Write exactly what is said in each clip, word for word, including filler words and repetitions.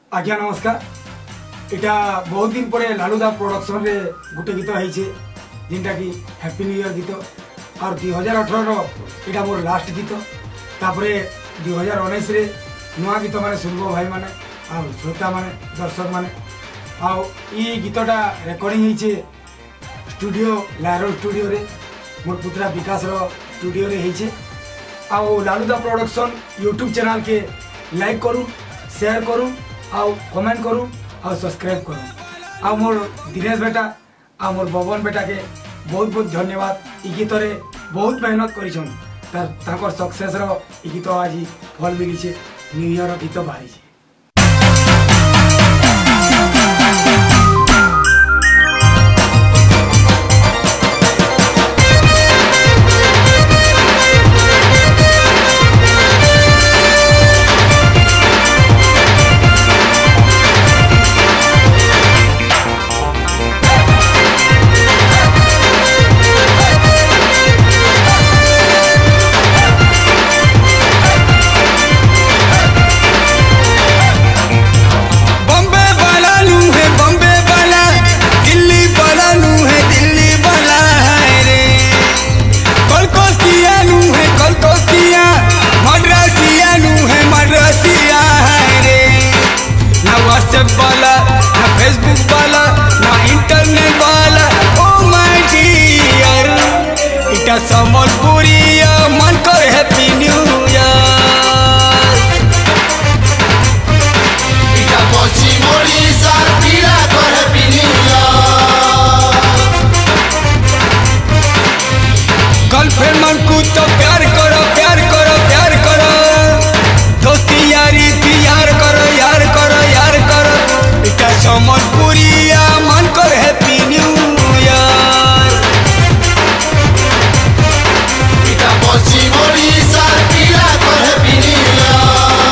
आज्ञा नमस्कार। इटा बहुत दिन पर लालूदा प्रोडक्शन रे गोटे गीत होइछे जिनटा कि हैप्पी न्यू ईयर गीत और दुई हजार अठर इटा मोर लास्ट गीत। तापरे दुई हजार उन्नीस रे नुआ गीत माने सुनबो भाई माने आ श्रोता माने दर्शक माने आ ई गीतटा रेकॉर्डिंग होइछे स्टूडियो लारो स्टूडियो रे मोर पुत्रा विकास रो स्टूडियो रे होइछे। आ लालूदा प्रोडक्शन यूट्यूब चैनल के लाइक करू, शेयर करू, आउ कमेंट करू, आउ सब्सक्राइब करू। आ मोर दिनेश बेटा आ मोर बबन बेटा के बहुत बहुत धन्यवाद। ई गीत रे बहुत मेहनत करिछन तार ताकर सक्सेस रो ई गीत आज फल मिली छे। न्यू ईयर गीत बारी छे। वाला ना फेसबुक वाला ना इंटरनेट वाला ओ माय डियर इटा संबलपुरिया मन कर हैप्पी न्यू ईयर। इटा पश्चिम ओडिशा पिला कर हैप्पी न्यू ईयर। गर्लफ्रेंड मन को तो प्यार करो प्यार करो प्यार करो, दोस्ती यारी प्यार करो यार करो यार करो। इटा संबलपुरिया मन कर हैप्पी न्यू ईयर। इटा पश्चिम ओडिशा पिला कर हैप्पी न्यू ईयर।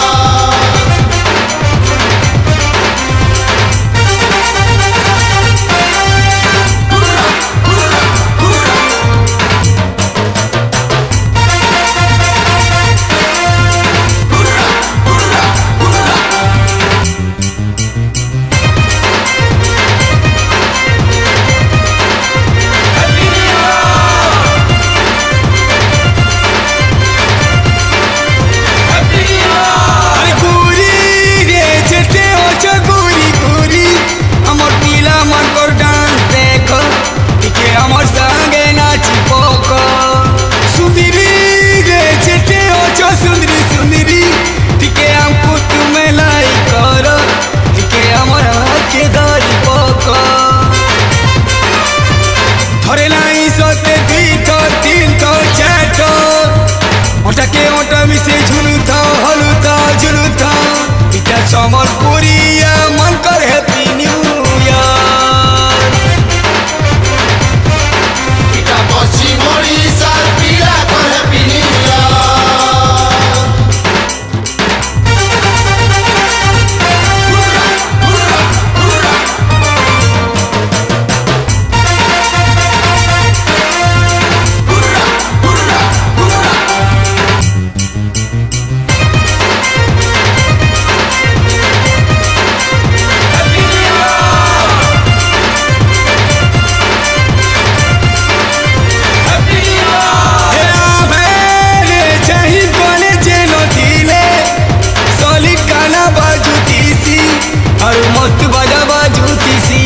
सुंदरी सुंदरी टिके हमको तुम्हें लाइक करो, टिके हमारा के दारी पको थोड़े लाई सोते दी तो तीन तो चार तो ओटा के ओटा मिसे झुलू था हलू था झुलू था। इटा संबलपुरिया मन कर हैप्पी न्यू ईयर। इटा पश्चिम ओडिशा पिला कर हैप्पी न्यू ईयर। मस्त बजा बाजूती सी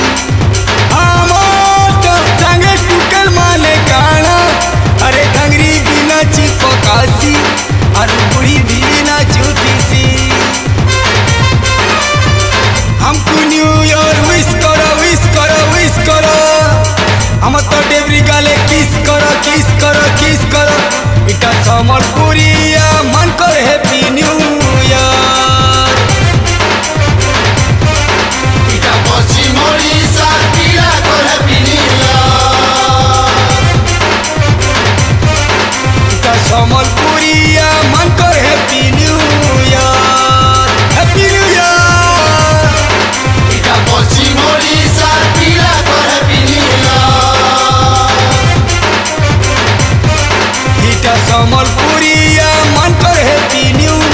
तो संगे टुकल माले काना, अरे ठंगरी बिना चिपकासी अरे बुढ़ी बिना चूती सी। हमको न्यू ईयर विश करो विश करो विश करो, हम तो डेबरी गाले किस करो किस करो किस करो। इटा संबलपुरिया मन कर हैप्पी न्यू ईयर। पश्चिम ओडिशा पिला कर हैप्पी न्यू ईयर। इटा संबलपुरिया मन कर happy new year happy new year. इटा पश्चिम ओडिशा पिला कर हैप्पी न्यू ईयर। इटा संबलपुरिया मन कर हैप्पी न्यू